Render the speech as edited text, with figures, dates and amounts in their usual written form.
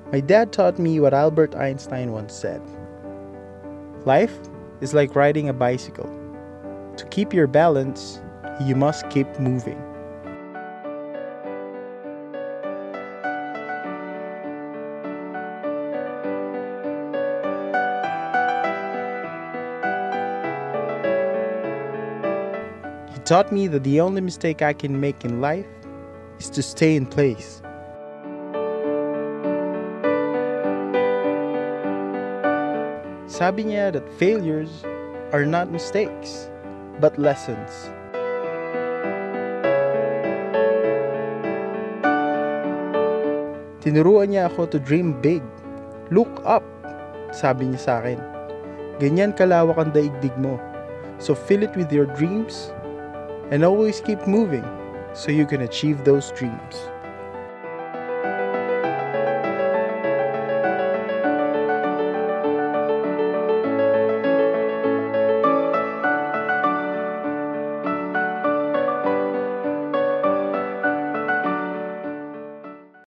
My dad taught me what Albert Einstein once said: life is like riding a bicycle. To keep your balance, you must keep moving. He taught me that the only mistake I can make in life is to stay in place. Sabi niya that failures are not mistakes, but lessons. Tinuruan niya ako to dream big. Look up, sabi niya sa akin. Ganyan kalawak ang daigdig mo. So fill it with your dreams and always keep moving so you can achieve those dreams.